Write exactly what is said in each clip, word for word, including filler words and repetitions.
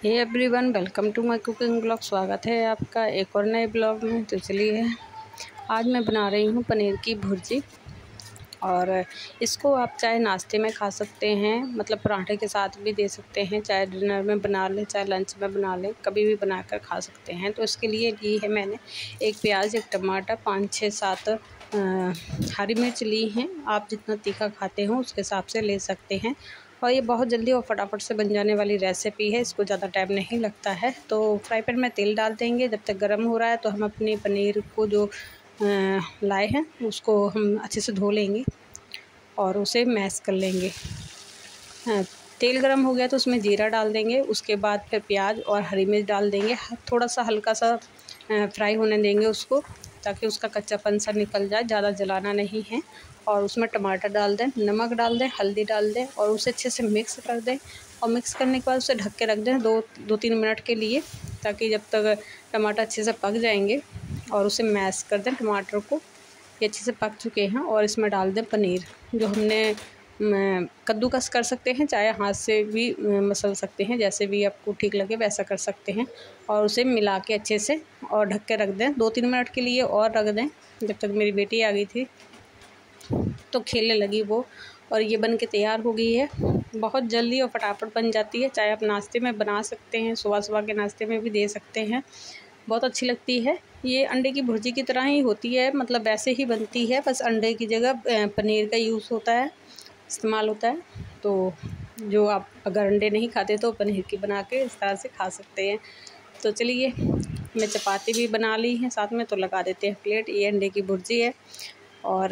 Hey everyone, welcome to my cooking blog. स्वागत है आपका एक और नए ब्लॉग में। तो चलिए, आज मैं बना रही हूँ पनीर की भुर्जी। और इसको आप चाहे नाश्ते में खा सकते हैं, मतलब पराठे के साथ भी दे सकते हैं, चाहे डिनर में बना लें, चाहे लंच में बना लें, कभी भी बनाकर खा सकते हैं। तो इसके लिए ली है मैंने एक प्याज, एक टमाटर, पाँच छः सात हरी मिर्च ली हैं। आप जितना तीखा खाते हो उसके हिसाब से ले सकते हैं। और ये बहुत जल्दी और फटाफट से बन जाने वाली रेसिपी है, इसको ज़्यादा टाइम नहीं लगता है। तो फ्राई पैन में तेल डाल देंगे। जब तक गर्म हो रहा है तो हम अपनी पनीर को जो लाए हैं उसको हम अच्छे से धो लेंगे और उसे मैश कर लेंगे। तेल गरम हो गया तो उसमें जीरा डाल देंगे। उसके बाद फिर प्याज और हरी मिर्च डाल देंगे। थोड़ा सा हल्का सा फ्राई होने देंगे उसको, ताकि उसका कच्चापन सा निकल जाए, ज़्यादा जलाना नहीं है। और उसमें टमाटर डाल दें, नमक डाल दें, हल्दी डाल दें और उसे अच्छे से मिक्स कर दें। और मिक्स करने के बाद उसे ढक के रख दें दो दो तीन मिनट के लिए, ताकि जब तक टमाटर अच्छे से पक जाएंगे। और उसे मैश कर दें टमाटर को। ये अच्छे से पक चुके हैं और इसमें डाल दें पनीर, जो हमने कद्दूकस कर सकते हैं, चाहे हाथ से भी मसल सकते हैं, जैसे भी आपको ठीक लगे वैसा कर सकते हैं। और उसे मिला के अच्छे से और ढक के रख दें दो तीन मिनट के लिए और रख दें। जब तक मेरी बेटी आ गई थी तो खेलने लगी वो, और ये बन के तैयार हो गई है। बहुत जल्दी और फटाफट बन जाती है। चाहे आप नाश्ते में बना सकते हैं, सुबह सुबह के नाश्ते में भी दे सकते हैं, बहुत अच्छी लगती है। ये अंडे की भुर्जी की तरह ही होती है, मतलब वैसे ही बनती है, बस अंडे की जगह पनीर का यूज़ होता है, इस्तेमाल होता है। तो जो आप अगर अंडे नहीं खाते तो पनीर की बना के इस तरह से खा सकते हैं। तो चलिए, मैं चपाती भी बना ली है साथ में, तो लगा देते हैं प्लेट। ये अंडे की भुर्जी है और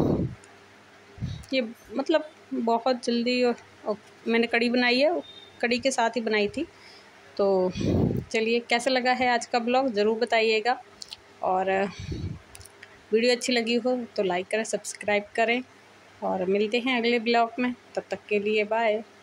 ये मतलब बहुत जल्दी। और, और मैंने कढ़ी बनाई है, कढ़ी के साथ ही बनाई थी। तो चलिए, कैसा लगा है आज का ब्लॉग ज़रूर बताइएगा। और वीडियो अच्छी लगी हो तो लाइक करें, सब्सक्राइब करें। और मिलते हैं अगले ब्लॉग में, तब तक के लिए बाय।